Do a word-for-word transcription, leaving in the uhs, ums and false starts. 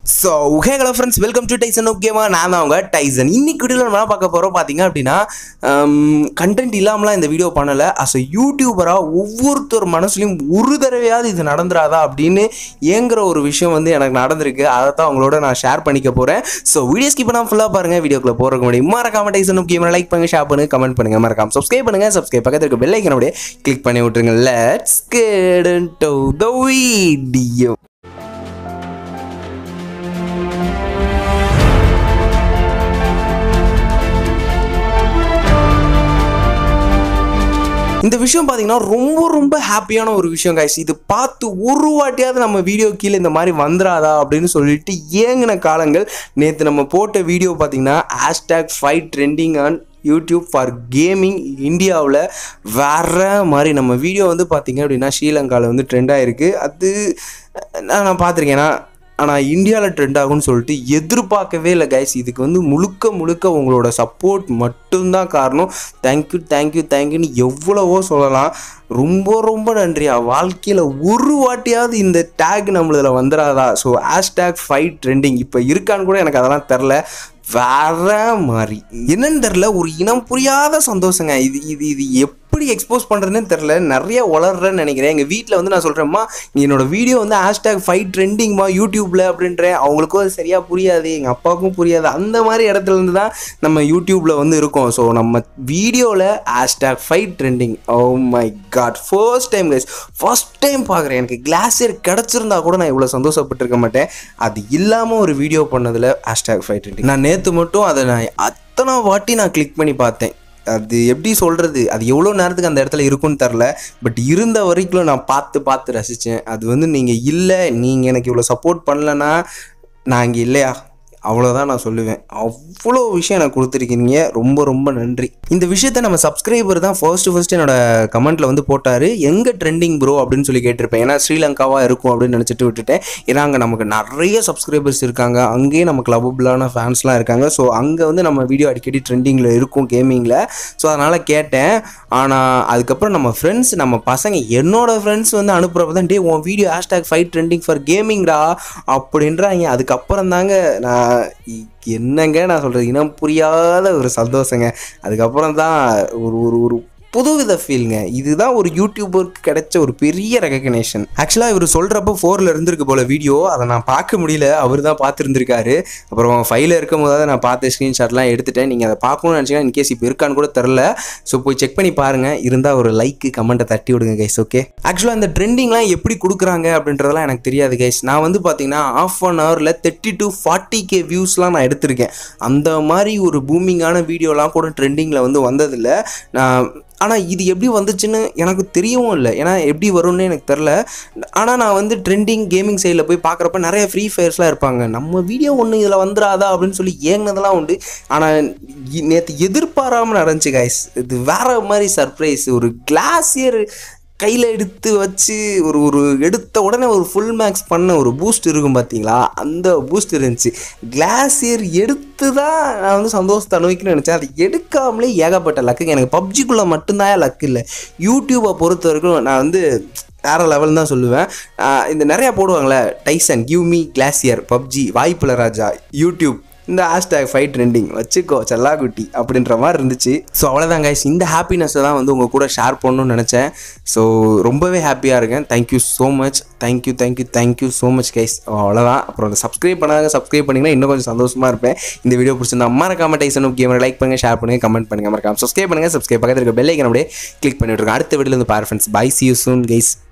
So, hey hello friends, welcome to Tysonnoobgamer. நான் தான் உங்க டைசன். இன்னைக்கு வீடியோல நம்ம பார்க்க போறோம் பாத்தீங்க அப்படினா கண்டென்ட் இல்லாமலாம் இந்த வீடியோ பண்ணல. as a யூடியூபரா ஒவ்வொருத்தர் மனசுலயும் ஒரு தடவையாவது இது நடந்துராதா அப்படினு ஏங்கற ஒரு விஷயம் வந்து எனக்கு நடந்திருக்கு. அத தான் உங்களோட நான் ஷேர் பண்ணிக்க போறேன். சோ வீடியோ ஸ்கிப் பண்ணாம ஃபுல்லா பாருங்க. வீடியோக்குள்ள போறதுக்கு முன்னாடி மறக்காம Tysonnoobgamer லைக் பண்ணுங்க, ஷேர் பண்ணுங்க, கமெண்ட் பண்ணுங்க, மறக்காம Subscribe பண்ணுங்க. Subscribe பக்கத்துல இருக்க பெல் ஐகானை அப்படியே கிளிக் பண்ணி விட்டுருங்க. Let's get into the video. இந்த விஷயம் பாத்தீங்கன்னா ரொம்ப ரொம்ப ஹாப்பியான ஒரு விஷயம் गाइस. இது பார்த்து ஒரு வாட்டியாவது நம்ம வீடியோ கீழே இந்த மாதிரி வந்துராதா அப்படின்னு சொல்லிட்டு ஏங்கின காலங்கள். நேற்று நம்ம போட்ட வீடியோ பார்த்தீங்கன்னா hashtag fight trending on YouTube for gaming இந்தியாவில் வேற மாதிரி நம்ம வீடியோ வந்து பார்த்தீங்க அப்படின்னா ஸ்ரீலங்காவில் வந்து ட்ரெண்ட் ஆகிருக்கு. அது நான் நான் பார்த்துருக்கேன். ஆனால் இந்தியாவில் ட்ரெண்ட் ஆகும்னு சொல்லிட்டு எதிர்பார்க்கவே இல்லை கைஸ். இதுக்கு வந்து முழுக்க முழுக்க உங்களோட சப்போர்ட் மட்டும்தான் காரணம். தேங்க்யூ தேங்க்யூ தேங்க்யூன்னு எவ்வளவோ சொல்லலாம். ரொம்ப ரொம்ப நன்றியா. வாழ்க்கையில் ஒரு வாட்டியாவது இந்த டேக் நம்மளதில் வந்துடாதா? ஸோ ஹேஷ்டேக் ஃபைட் ட்ரெண்டிங் இப்போ இருக்கான்னு கூட எனக்கு அதெல்லாம் தெரில. வேற மாதிரி என்னன்னு தெரில, ஒரு இனம் புரியாத சந்தோஷங்க. இது இது இது எப்படி எக்ஸ்போஸ் பண்ணுறதுன்னு தெரில. நிறைய வளர்றேன்னு நினைக்கிறேன். எங்கள் வீட்டில் வந்து நான் சொல்கிறேம்மா, என்னோட வீடியோ வந்து ஹேஷ்டேக் ஃபைட் ட்ரெண்டிங்மா யூடியூப்பில் அப்படின்றேன். அவங்களுக்கும் அது சரியாக புரியாது, எங்கள் அப்பாவுக்கும் புரியாது. அந்த மாதிரி இடத்துல இருந்து தான் நம்ம யூடியூப்பில் வந்து இருக்கோம். ஸோ நம்ம வீடியோவில் hashtag fight trending. Oh my god, first time guys, first time பார்க்குறேன். எனக்கு கிளாசியர் கிடச்சிருந்தா கூட நான் இவ்வளோ சந்தோஷப்பட்டிருக்க மாட்டேன். அது இல்லாமல் ஒரு வீடியோ பண்ணதில் ஹேஷ்டேக் ஃபைட் ட்ரெண்டிங். நான் நேற்று மட்டும் அதை நான் அத்தனை வாட்டி நான் கிளிக் பண்ணி பார்த்தேன். அது எப்படி சொல்கிறது, அது எவ்வளோ நேரத்துக்கு அந்த இடத்துல இருக்குன்னு தெரில. பட் இருந்த வரைக்கும் நான் பார்த்து பார்த்து ரசித்தேன். அது வந்து நீங்கள் இல்லை, நீங்கள் எனக்கு இவ்வளோ சப்போர்ட் பண்ணலன்னா நான் இங்கே இல்லையா, அவ்வளோதான் நான் சொல்லுவேன். அவ்வளோ விஷயம் எனக்கு கொடுத்துருக்கீங்க, ரொம்ப ரொம்ப நன்றி. இந்த விஷயத்த நம்ம சப்ஸ்கிரைபர் தான் ஃபர்ஸ்ட் ஃபர்ஸ்ட் என்னோட கமெண்ட்டில் வந்து போட்டார், எங்கே ட்ரெண்டிங் ப்ரோ அப்படின்னு சொல்லி கேட்டிருப்பேன். ஏன்னா ஸ்ரீலங்காவாக இருக்கும் அப்படின்னு நினச்சிட்டு விட்டுட்டேன். ஏன்னா அங்கே நமக்கு நிறைய சப்ஸ்கிரைபர்ஸ் இருக்காங்க, அங்கேயே நமக்கு லவபுளான ஃபேன்ஸ்லாம் இருக்காங்க. ஸோ அங்கே வந்து நம்ம வீடியோ அடிக்கடி ட்ரெண்டிங்கில் இருக்கும் கேமிங்கில். ஸோ அதனால் கேட்டேன். ஆனால் அதுக்கப்புறம் நம்ம ஃப்ரெண்ட்ஸ், நம்ம பசங்க, என்னோடய ஃப்ரெண்ட்ஸ் வந்து அனுப்புகிறப்ப தான், டே உன் video hashtag fight trending for கேமிங்டா அப்படின்றாங்க. அதுக்கப்புறம் தாங்க நான் என்னங்க நான் சொல்கிறது, இனம் புரியாத ஒரு சந்தோஷங்க. அதுக்கப்புறம் தான் ஒரு ஒரு ஒரு புதுவித ஃபீலுங்க. இதுதான் ஒரு யூடியூபருக்கு கிடைச்ச ஒரு பெரிய ரெகக்னேஷன். ஆக்சுவலாக இவர் சொல்கிறப்ப ஃபோரில் இருந்திருக்கு போல் வீடியோ, அதை நான் பார்க்க முடியல. அவர் தான் பார்த்துருந்துருக்காரு. அப்புறம் ஃபைலில் இருக்கும் போதாவது நான் பார்த்து ஸ்க்ரீன்ஷாட்லாம் எடுத்துட்டேன். நீங்கள் அதை பார்க்கணும்னு நினச்சிங்கன்னா இன்கேஸ் இப்போ இருக்கான்னு கூட தெரில. ஸோ போய் செக் பண்ணி பாருங்கள். இருந்தால் ஒரு லைக்கு கமெண்ட்டை தட்டி விடுங்க கைஸ். ஓகே, ஆக்சுவலாக இந்த ட்ரெண்டிங்லாம் எப்படி கொடுக்குறாங்க அப்படின்றதெல்லாம் எனக்கு தெரியாது கைஸ். நான் வந்து பார்த்தீங்கன்னா ஆஃப் அன் ஹவரில் தேர்ட்டி டு ஃபார்ட்டி கே வியூஸ்லாம் நான் எடுத்திருக்கேன். அந்த மாதிரி ஒரு பூமிங்கான வீடியோலாம் கூட ட்ரெண்டிங்கில் வந்து வந்ததில்லை. நான் ஆனால் இது எப்படி வந்துச்சுன்னு எனக்கு தெரியவும் இல்லை. ஏன்னா எப்படி வரும்னு எனக்கு தெரில. ஆனால் நான் வந்து ட்ரெண்டிங் கேமிங் சைடில் போய் பார்க்குறப்ப நிறைய ஃப்ரீ ஃபயர்ஸ்லாம் இருப்பாங்க. நம்ம வீடியோ ஒன்று இதில் வந்துடாதா அப்படின்னு சொல்லி ஏங்கினதெல்லாம் உண்டு. ஆனால் நேற்று எதிர்பாராமல் நடந்துச்சு கைஸ். இது வேறு மாதிரி சர்ப்ரைஸ். ஒரு கிளாசியர் கையில் எடுத்து வச்சு ஒரு ஒரு எடுத்த உடனே ஒரு ஃபுல் மேக்ஸ் பண்ண ஒரு பூஸ்ட் இருக்கும் பார்த்தீங்களா, அந்த பூஸ்ட் இருந்துச்சு. கிளாசியர் எடுத்து தான் நான் வந்து சந்தோஷத்தை அனுபவிக்கணும்னு நினச்சேன். அது எடுக்காமலே ஏகப்பட்ட லக்குங்க. எனக்கு பப்ஜிக்குள்ளே மட்டும்தான் லக்கு இல்லை. யூடியூப்பை பொறுத்த வரைக்கும் நான் வந்து வேறு லெவல் தான் சொல்லுவேன். இந்த நிறையா போடுவாங்களே, Tyson give me glacier, PUBG வாய்ப்பில்லை ராஜா, யூடியூப் இந்த ஹேஷ்டேக் ஃபைட் ட்ரெண்டிங் வச்சுக்கோ செல்லாக்குட்டி அப்படின்ற மாதிரி இருந்துச்சு. ஸோ அவ்வளோதான் கைஸ், இந்த ஹாப்பினஸை தான் வந்து உங்கள் கூட ஷேர் பண்ணணும்னு நினச்சேன். ஸோ ரொம்பவே ஹாப்பியாக இருக்கேன். Thank you so much, thank you thank you thank you so much guys. அவ்வளோதான். அப்புறம் அந்த சப்ஸ்கிரைப் பண்ணாங்க, சப்ஸ்கிரைப் பண்ணிங்கன்னா இன்னும் கொஞ்சம் சந்தோஷமாக இருப்பேன். இந்த வீடியோ பிடிச்சிருந்தா மறக்காம Tysonnoobgamer லைக் பண்ணுங்கள், ஷேர் பண்ணுங்கள், கமெண்ட் பண்ணுங்கள், மறக்காம சப்ஸ்கிரைப் பண்ணுங்கள். சப்ஸ்கிரைப் பக்கத்தில் இருக்க பெல் ஐகானை அப்படியே கிளிக் பண்ணிவிட்டுருக்கேன். அடுத்த வீடியோவில் வந்து பாரு friends. Bye, see you soon guys.